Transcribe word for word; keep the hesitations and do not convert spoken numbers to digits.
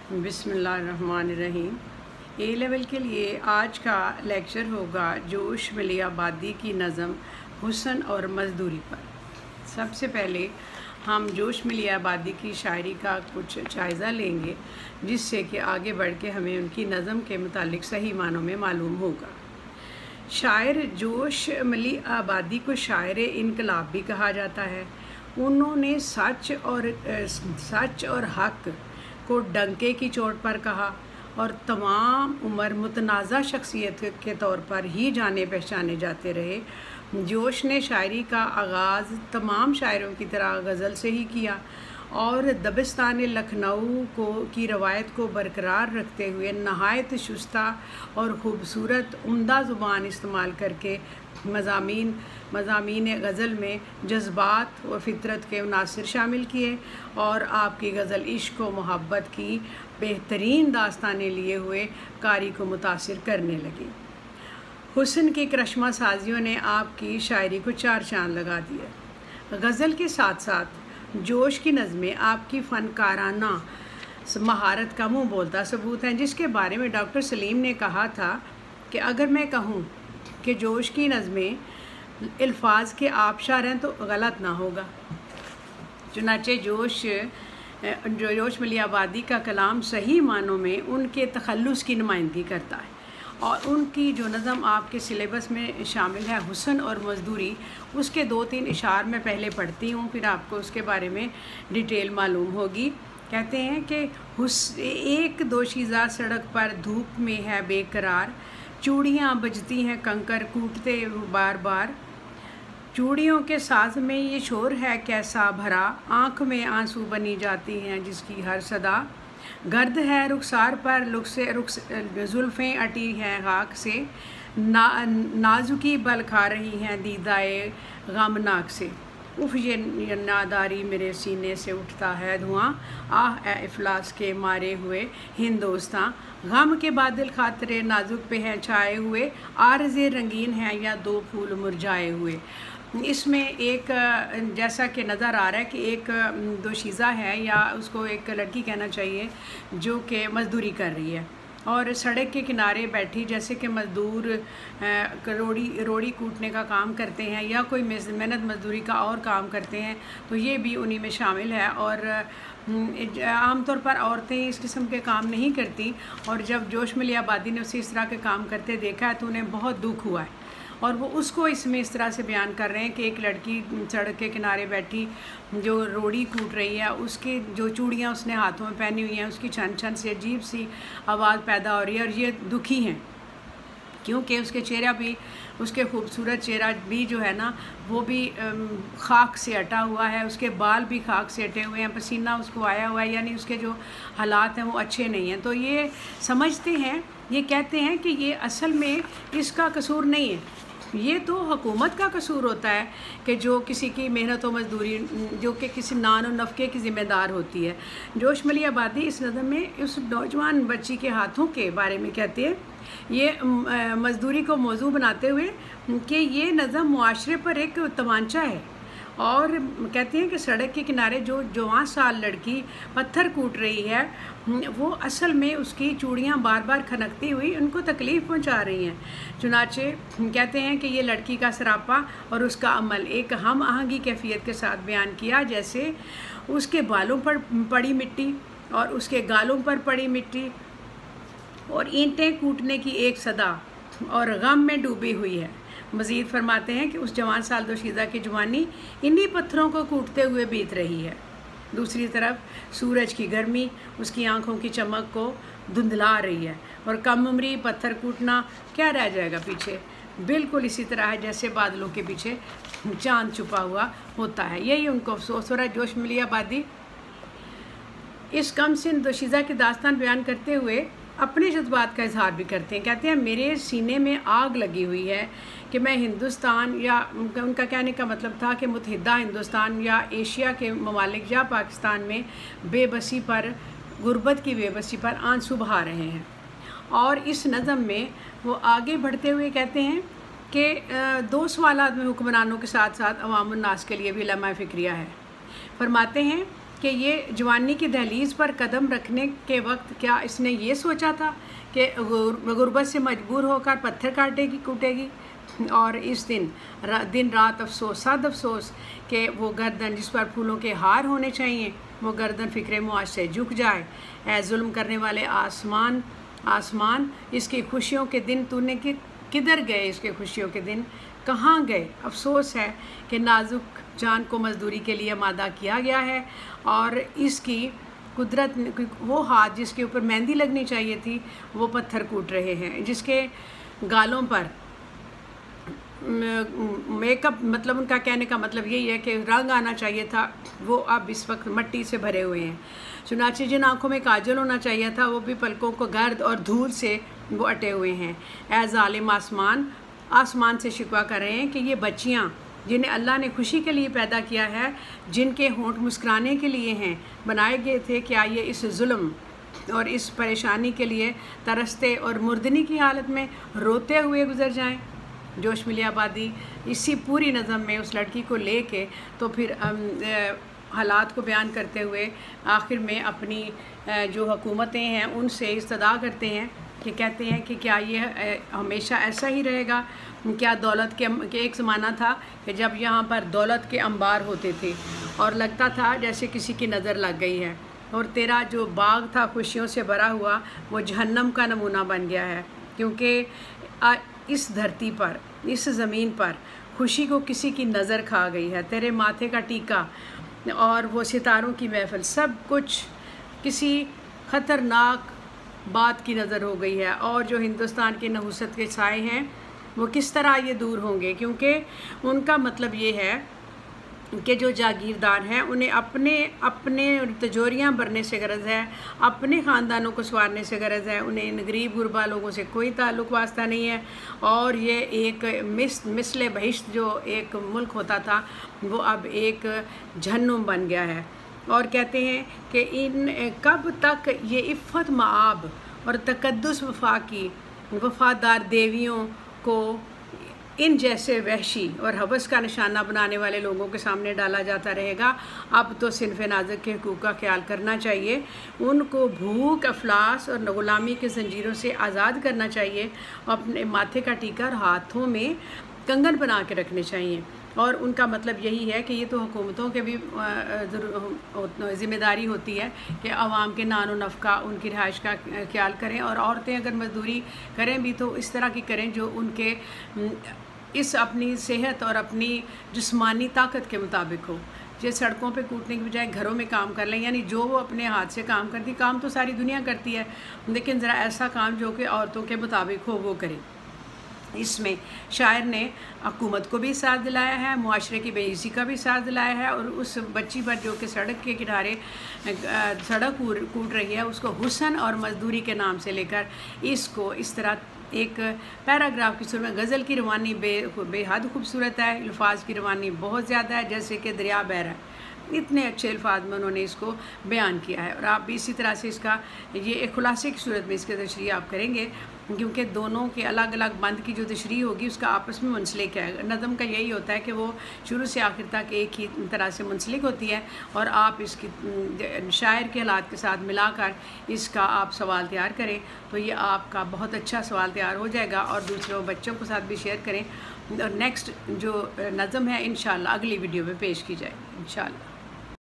बिस्मिल्लाहिर्रहमानिर्रहीम। ए लेवल के लिए आज का लेक्चर होगा जोश मिली आबादी की नज़म हुस्न और मज़दूरी पर। सबसे पहले हम जोश मिली आबादी की शायरी का कुछ जायज़ा लेंगे, जिससे कि आगे बढ़ के हमें उनकी नज़म के मुतालिक सही मानों में मालूम होगा। शायर जोश मिली आबादी को शायर इनकलाब भी कहा जाता है। उन्होंने सच और सच और हक़ को डंके की चोट पर कहा और तमाम उम्र मुतनाज़ा शख्सियत के तौर पर ही जाने पहचाने जाते रहे। जोश ने शायरी का आगाज़ तमाम शायरों की तरह गज़ल से ही किया और दबिस्तान लखनऊ को की रवायत को बरकरार रखते हुए नहायत शुस्ता और ख़ूबसूरत उम्दा ज़ुबान इस्तेमाल करके मज़ामीन मज़ामीन गज़ल में जज्बात व फितरत के अनासर शामिल किए और आपकी गज़ल इश्क व मोहब्बत की बेहतरीन दास्तानें लिए हुए कारी को मुतासिर करने लगी। हुस्न की करश्मा साजियों ने आपकी शायरी को चार चांद लगा दिए। गज़ल के साथ साथ जोश की नज़में आपकी फ़नकाराना महारत का मुँह बोलता सबूत हैं, जिसके बारे में डॉक्टर सलीम ने कहा था कि अगर मैं कहूँ कि जोश की नज़में अल्फाज के आबशार हैं तो गलत ना होगा। चुनाचे जोश जो जोश मिली आबादी का कलाम सही मानों में उनके तखल्लुस की नुमाइंदगी करता है और उनकी जो नज़म आपके सिलेबस में शामिल है हुस्न और मज़दूरी, उसके दो तीन इशार मैं पहले पढ़ती हूँ, फिर आपको उसके बारे में डिटेल मालूम होगी। कहते हैं कि हुस एक दोशीज़ा सड़क पर धूप में है बेकरार, चूड़ियाँ बजती हैं कंकर कूटते बार बार, चूड़ियों के साज में ये शोर है कैसा भरा, आँख में आंसू बनी जाती हैं जिसकी हर सदा, गर्द है रुखसार पर लुक से रुख जुल्फ़ें अटी हैं खाक से, ना नाजुकी बल खा रही हैं दीदाए गमनाक से, उफ ये नादारी मेरे सीने से उठता है धुआं, आह ए इफलास के मारे हुए हिंदुस्तान, गम के बादल खातरे नाजुक पे हैं छाए हुए, आरज़े रंगीन हैं या दो फूल मुरझाए हुए। इसमें एक जैसा कि नज़र आ रहा है कि एक दोशीज़ा है या उसको एक लड़की कहना चाहिए जो कि मज़दूरी कर रही है और सड़क के किनारे बैठी, जैसे कि मज़दूर रोड़ी रोड़ी कूटने का काम करते हैं या कोई मेहनत मज़दूरी का और काम करते हैं, तो ये भी उन्हीं में शामिल है। और आमतौर पर औरतें इस किस्म के काम नहीं करती और जब जोश मिली आबादी ने उसे इस तरह के काम करते देखा है तो उन्हें बहुत दुख हुआ है और वो उसको इसमें इस तरह से बयान कर रहे हैं कि एक लड़की सड़क के किनारे बैठी जो रोड़ी कूट रही है, उसकी जो चूड़ियाँ उसने हाथों में पहनी हुई हैं उसकी छन छन से अजीब सी आवाज़ पैदा हो रही है और ये दुखी हैं क्योंकि उसके चेहरा भी उसके खूबसूरत चेहरा भी जो है ना वो भी खाक से अटा हुआ है, उसके बाल भी खाक से अटे हुए हैं, पसीना उसको आया हुआ है, यानी उसके जो हालात हैं वो अच्छे नहीं हैं। तो ये समझते हैं, ये कहते हैं कि ये असल में इसका कसूर नहीं है, ये तो हुकूमत का कसूर होता है कि जो किसी की मेहनत व मजदूरी जो कि किसी नान और नफ़के की ज़िम्मेदार होती है। जोश मिली आबादी इस नज़म में उस नौजवान बच्ची के हाथों के बारे में कहते हैं, ये मज़दूरी को मौजू बनाते हुए कि ये नज़म मुआशरे पर एक तमांचा है और कहते हैं कि सड़क के किनारे जो जवान साल लड़की पत्थर कूट रही है वो असल में उसकी चूड़ियाँ बार बार खनकती हुई उनको तकलीफ़ पहुंचा रही हैं। चुनाचे कहते हैं कि ये लड़की का सरापा और उसका अमल एक हम आहंगी कैफियत के साथ बयान किया, जैसे उसके बालों पर पड़ी मिट्टी और उसके गालों पर पड़ी मिट्टी और ईंटें कूटने की एक सदा और गम में डूबी हुई है। मज़ीद फरमाते हैं कि उस जवान साल दोशीज़ा की जवानी इन्हीं पत्थरों को कूटते हुए बीत रही है। दूसरी तरफ सूरज की गर्मी उसकी आंखों की चमक को धुंधला रही है और कम उम्री पत्थर कूटना क्या रह जाएगा पीछे, बिल्कुल इसी तरह है जैसे बादलों के पीछे चांद छुपा हुआ होता है। यही उनको अफसोस हो रहा है। जोश मिली आबादी इस कम सिन दोशीज़ा की दास्तान बयान करते हुए अपने जज्बात का इजहार भी करते हैं। कहते हैं मेरे सीने में आग लगी हुई है कि मैं हिंदुस्तान या उनका कहने का मतलब था कि मुत्तहिदा हिंदुस्तान या एशिया के ममालिक या पाकिस्तान में बेबसी पर गुर्बत की बेबसी पर आंसू बहा रहे हैं। और इस नज़म में वो आगे बढ़ते हुए कहते हैं कि दो सवालात में हुक्मरानों के साथ साथ अवामुन नास के लिए भी लम्हा फ़िक्रिया है। फरमाते हैं کہ یہ جوانی کی دہلیز پر قدم رکھنے کے وقت کیا اس نے یہ سوچا تھا کہ غربت سے مجبور ہو کر پتھر کاٹے گی کوٹے گی؟ اور اس دن دن رات افسوس صد افسوس کہ وہ گردن جس پر پھولوں کے ہار ہونے چاہیے وہ گردن فکر معاش سے جھک جائے۔ اے ظلم کرنے والے آسمان آسمان اس کی خوشیوں کے دن تو نے کدھر گئے؟ اس کے خوشیوں کے دن کہاں گئے؟ افسوس ہے کہ نازک جان کو مزدوری کے لیے آمادہ کیا گیا ہے اور اس کی قدرت وہ ہاتھ جس کے اوپر مہندی لگنی چاہیے تھی وہ پتھر کوٹ رہے ہیں، جس کے گالوں پر میک اپ مطلب ان کا کہنے کا مطلب یہی ہے کہ رنگ آنا چاہیے تھا وہ اب اس وقت مٹی سے بھرے ہوئے ہیں۔ چنانچہ جن آنکھوں میں کاجل ہونا چاہیے تھا وہ بھی پلکوں کو گرد اور دھول سے وہ اٹے ہوئے ہیں۔ اے ظالم آسمان آسمان سے شکوہ کر رہے ہیں کہ یہ بچیاں جنہیں اللہ نے خوشی کے لیے پیدا کیا ہے، جن کے ہونٹ مسکرانے کے لیے ہیں بنائے گئے تھے، کیا یہ اس ظلم اور اس پریشانی کے لیے ترستے اور مردنی کی حالت میں روتے ہوئے گزر جائیں؟ جوش ملیح آبادی اسی پوری نظم میں اس لڑکی کو لے کے تو پھر حالات کو بیان کرتے ہوئے آخر میں اپنی جو حکومتیں ہیں ان سے استدعا کرتے ہیں کہ کہتے ہیں کہ کیا یہ ہمیشہ ایسا ہی رہے گا؟ کیا دولت کے کہ ایک زمانہ تھا کہ جب یہاں پر دولت کے انبار ہوتے تھے اور لگتا تھا جیسے کسی کی نظر لگ گئی ہے، اور تیرا جو باغ تھا خوشیوں سے بھرا ہوا وہ جہنم کا نمونہ بن گیا ہے، کیونکہ اس دھرتی پر اس زمین پر خوشی کو کسی کی نظر کھا گئی ہے۔ تیرے ماتھے کا ٹیکا اور وہ ستاروں کی محفل سب کچھ کسی خطرناک بات کی نظر ہو گئی ہے، اور جو ہندوستان کے نحوست کے سائے ہیں وہ کس طرح یہ دور ہوں گے؟ کیونکہ ان کا مطلب یہ ہے کہ جو جاگیردار ہیں انہیں اپنے اپنے تجوریاں بھرنے سے غرض ہے، اپنے خاندانوں کو سنوارنے سے غرض ہے، انہیں ان غریب غربا لوگوں سے کوئی تعلق واسطہ نہیں ہے، اور یہ ایک مثل بہشت جو ایک ملک ہوتا تھا وہ اب ایک جہنم بن گیا ہے۔ اور کہتے ہیں کہ ان کب تک یہ عفت معاب اور تقدس وفا کی وفادار دیویوں کو ان جیسے وحشی اور حوث کا نشانہ بنانے والے لوگوں کے سامنے ڈالا جاتا رہے گا؟ اب تو صنف نازک کے حقوق کا خیال کرنا چاہیے، ان کو بھوک افلاس اور غلامی کے زنجیروں سے آزاد کرنا چاہیے، اپنے ماتھے کا ٹیکا اور ہاتھوں میں کنگن بنا کے رکھنے چاہیے۔ اور ان کا مطلب یہی ہے کہ یہ تو حکومتوں کے بھی ذمہ داری ہوتی ہے کہ عوام کے نان و نفقہ ان کی رہائش کا خیال کریں، اور عورتیں اگر مزدوری کریں بھی تو اس طرح کی کریں جو ان کے اس اپنی صحت اور اپنی جسمانی طاقت کے مطابق ہو۔ یہ سڑکوں پہ کوٹنے کی بجائے گھروں میں کام کر لیں، یعنی جو وہ اپنے ہاتھ سے کام کرتی، کام تو ساری دنیا کرتی ہے لیکن ذرا ایسا کام جو کہ عورتوں کے مطابق ہو وہ کریں۔ اس میں شاعر نے حکومت کو بھی ساتھ دلایا ہے، معاشرے کی بے عزتی کا بھی ساتھ دلایا ہے، اور اس بچی پر جو کہ سڑک کے کنارے سڑک کوٹ رہی ہے اس کو حسن اور مزدوری کے نام سے لے کر اس کو اس طرح ایک پیراگراف کی صورت میں غزل کی روانی بے بے حد خوبصورت ہے، الفاظ کی روانی بہت زیادہ ہے جیسے کہ دریا بہہ رہا ہے، اتنے اچھے الفاظ میں انہوں نے اس کو بیان کیا ہے۔ اور آپ بھی اسی طرح سے اس کا یہ ایک خلاصے کی صورت میں اس کے تشریح آپ کریں گے، کیونکہ دونوں کے الگ الگ بند کی جو تشریح ہوگی اس کا آپس میں منسلک ہے۔ نظم کا یہی ہوتا ہے کہ وہ شروع سے آخر تک ایک ہی طرح سے منسلک ہوتی ہے، اور آپ اس کی شاعر کے حالات کے ساتھ ملا کر اس کا آپ سوال تیار کریں تو یہ آپ کا بہت اچھا سوال تیار ہو جائے گا، اور دوسروں بچوں کے ساتھ بھی شیئر کریں، اور نیکسٹ جو نظم ہے انشاءاللہ اگلی ویڈیو میں پیش کی جائے گی انشاءاللہ۔